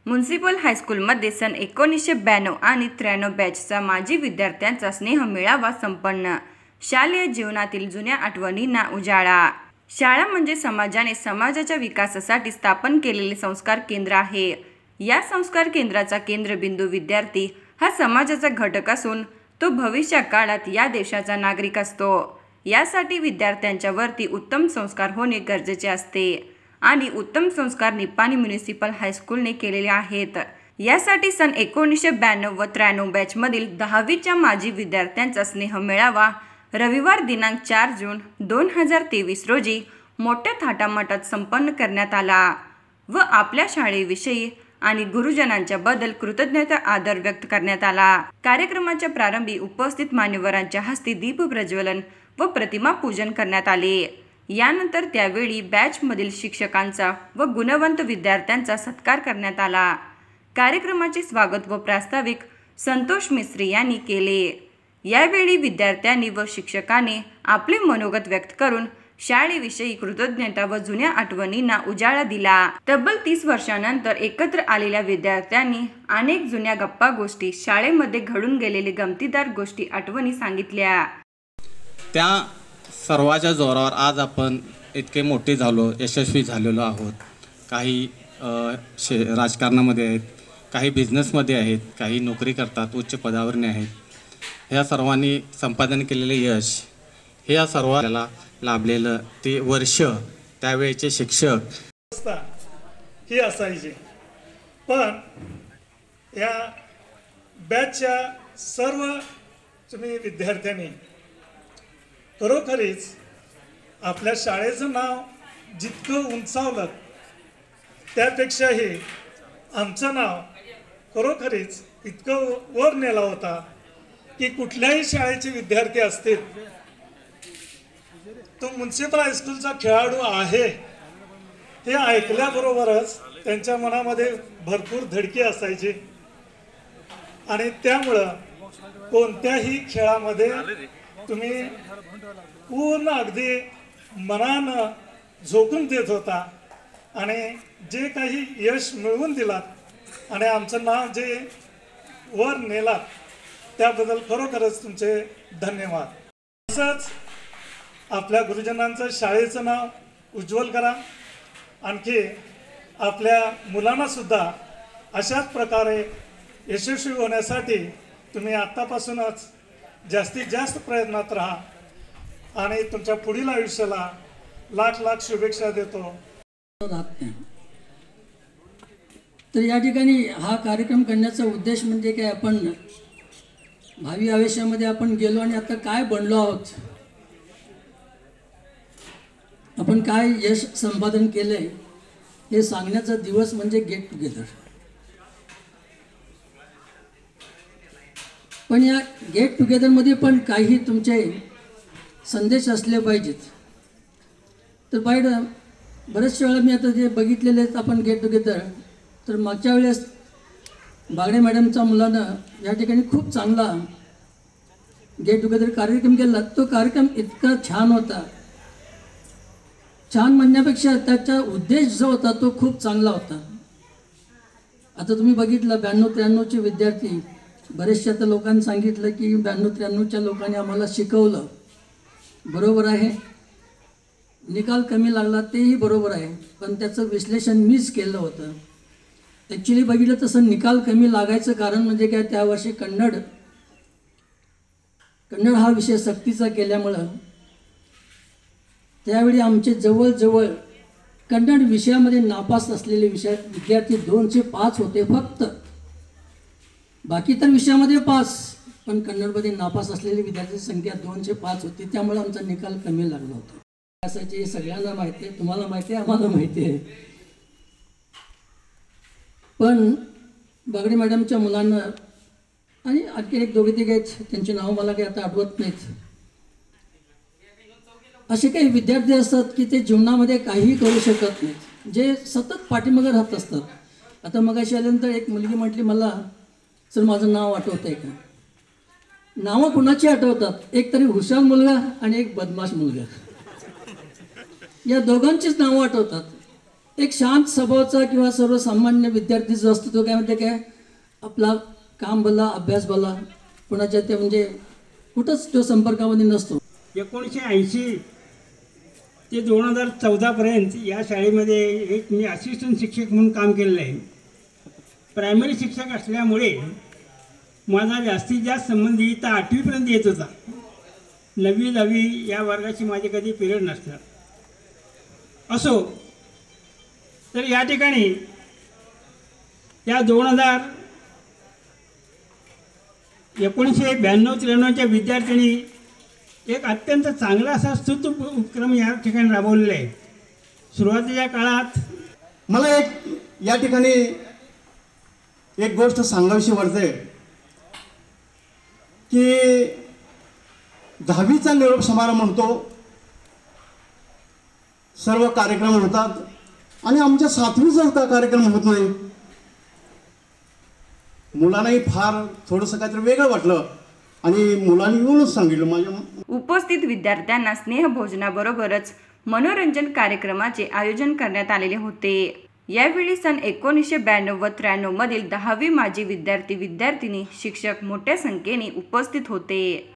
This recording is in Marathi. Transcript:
म्युनिसिपल हायस्कूलमध्ये सन 1992 आणि 93 बॅचचा माजी विद्यार्थ्यांचा स्नेहमेळावा संपन्न. शालेय जीवनातील जुन्या आठवणींना उजाळा. शाळा म्हणजे समाजाने समाजाच्या विकासासाठी स्थापन केलेले संस्कार केंद्र आहे. या संस्कार केंद्राचा केंद्रबिंदू विद्यार्थी हा समाजाचा घटक असून तो भविष्य काळात या देशाचा नागरिक असतो. यासाठी विद्यार्थ्यांच्या वरती उत्तम संस्कार होणे गरजेचे असते आणि उत्तम संस्कार निपाणी म्युनिसिपल हायस्कूलने केलेले आहेत. यासाठी सन 1992 व 93 बॅचमधील 10वीच्या माजी विद्यार्थ्यांचा स्नेहमेळावा रविवार दिनांक 4 जून 2023 रोजी मोठ्या थाटामाटात संपन्न करण्यात आला व आपल्या शाळेविषयी आणि गुरुजनांच्या बद्दल कृतज्ञता आदर व्यक्त करण्यात आला. कार्यक्रमाच्या प्रारंभी उपस्थित मान्यवरांच्या हस्ते दीप प्रज्वलन व प्रतिमा पूजन करण्यात आले. यानंतर त्यावेळी बॅचमधील शिक्षकांचा व गुणवंत विद्यार्थ्यांचा सत्कार करण्यात आला. कार्यक्रमाचे स्वागत व प्रास्ताविक संतोष मिस्त्री यांनी केले. यावेळी विद्यार्थ्यांनी व शिक्षकांनी आपले मनोगत व्यक्त करून शाळेविषयी कृतज्ञता व जुन्या आठवणींना उजाळा दिला. तब्बल 30 वर्षांनंतर एकत्र आलेल्या विद्यार्थ्यांनी अनेक जुन्या गप्पा गोष्टी, शाळेमध्ये घडून गेलेले गमतीदार गोष्टी, आठवणी सांगितल्या. त्या सर्वाच्या जोरावर आज आपण इतके मोठे झालो, यशस्वी झालेलो आहोत. काही राजकारणामध्ये आहेत, काही बिझनेसमध्ये आहेत, काही नोकरी करतात, उच्च पदावरने आहेत. ह्या सर्वांनी संपादन केलेले यश हे या सर्वाला लाभलेलं ते वर्ष, त्यावेळेचे शिक्षक ही असायची. पण या बॅचच्या सर्व तुम्ही विद्यार्थ्यांनी खरोखरीच आपल्या शाळेचं नाव जितकं उंचावलं त्यापेक्षाही आमचं नाव खरोखरीच इतकं वर नेला होता की कुठल्याही शाळेचे विद्यार्थी असतील, तो म्युनिसिपल हायस्कूलचा खेळाडू आहे हे ऐकल्याबरोबरच त्यांच्या मनामध्ये भरपूर धडकी असायची आणि त्यामुळं कोणत्याही खेळामध्ये तुम्ही पूर्ण अगदी मनानं झोकून देत होता आणि जे काही यश मिळवून दिलात आणि आमचं नाव जे वर नेलात त्याबद्दल खरोखरच तुमचे धन्यवाद. तसंच आपल्या गुरुजनांचं शाळेचं नाव उज्ज्वल करा. आणखी आपल्या मुलांनासुद्धा अशाच प्रकारे यशस्वी होण्यासाठी तुम्ही आत्तापासूनच जास्तीत जास्त प्रयत्नात राहा आणि तुमच्या पुढील आयुष्याला लाख लाख शुभेच्छा देतो. तर या ठिकाणी हा कार्यक्रम करण्याचा उद्देश म्हणजे काय, आपण भावी आयुष्यामध्ये आपण गेलो आणि आता काय बनलो आहोत, आपण काय यश संपादन केलंय हे सांगण्याचा दिवस म्हणजे गेट टुगेदर. पण या गेट टुगेदरमध्ये पण काही तुमचे संदेश असले पाहिजेत. तर बऱ्याचशा वेळा मी आता जे बघितलेले आहेत आपण गेट टुगेदर, तर मागच्या वेळेस बागडे मॅडमच्या मुलानं या ठिकाणी खूप चांगला गेट टुगेदर कार्यक्रम केला. तो कार्यक्रम इतका छान होता, छान म्हणण्यापेक्षा त्याचा उद्देश जो होता तो खूप चांगला होता. आता तुम्ही बघितलं 92-93चे विद्यार्थी, बरेचशा तर लोकांनी सांगितलं की 92-93च्या लोकांनी आम्हाला शिकवलं. बरोबर आहे, निकाल कमी लागला तेही बरोबर आहे, पण त्याचं विश्लेषण मीच केलं होतं. ॲक्च्युली बघितलं तसं निकाल कमी लागायचं कारण म्हणजे काय, त्यावर्षी कन्नड हा विषय सक्तीचा केल्यामुळं त्यावेळी आमचे जवळजवळ कन्नड विषयामध्ये नापास असलेले विद्यार्थी 205 होते फक्त. बाकी तर विषयामध्ये पास, पण कन्नडमध्ये नापास असलेले विद्यार्थ्यांची संख्या 205 होती. त्यामुळे आमचा निकाल कमी लागला होता. असायचे हे सगळ्यांना माहिती आहे, तुम्हाला माहिती आहे, आम्हाला माहिती आहे. पण बागडे मॅडमच्या मुलांना आणि आणखी एक दोघे तिघे आहेत, त्यांची नावं मला काही आता आठवत नाहीत, असे काही विद्यार्थी असतात की ते जीवनामध्ये काहीही करू शकत नाहीत, जे सतत पाठीमागे राहत असतात. आता मगाशी आल्यानंतर एक मुलगी म्हटली मला, सर माझं नाव आठवतं आहे का? नावं कुणाची आठवतात? एक तरी हुशार मुलगा आणि एक बदमाश मुलगा, या दोघांचीच नावं आठवतात. एक शांत स्वभावाचा किंवा सर्वसामान्य विद्यार्थी जो असतो तो काय म्हणते काय आपला काम भला अभ्यास भला कोणाच्या ते म्हणजे कुठंच तो संपर्कामध्ये नसतो. 1980 ते 2014पर्यंत या शाळेमध्ये एक मी असिस्टंट शिक्षक म्हणून काम केलेलं आहे. प्रायमरी शिक्षक असल्यामुळे माझा जास्तीत जास्त संबंध इथं 8वीपर्यंत येत होता. 9वी 10वी या वर्गाची माझे कधी पिरियड नसतात. असो तर या ठिकाणी या 1992-93च्या विद्यार्थ्यांनी एक अत्यंत चांगला असा स्तुत्य उपक्रम या ठिकाणी राबवलेला आहे. सुरुवातीच्या काळात मला या ठिकाणी एक गोष्ट सांगावीशी वाटते की 10वीचा निरोप समारंभ म्हणतो, सर्व कार्यक्रम होतात आणि आमच्या 7वीचा कार्यक्रम होत नाही. मुलांनाही फार थोडंसं काहीतरी वेगळं वाटलं आणि मुलांनी येऊनच सांगितलं माझ्या. उपस्थित विद्यार्थ्यांना स्नेहभोजनाबरोबरच मनोरंजन कार्यक्रमाचे आयोजन करण्यात आलेले होते. यावेळी सन 1992 व 93 मधील 10वी माजी विद्यार्थी विद्यार्थिनी शिक्षक मोठ्या संख्येने उपस्थित होते.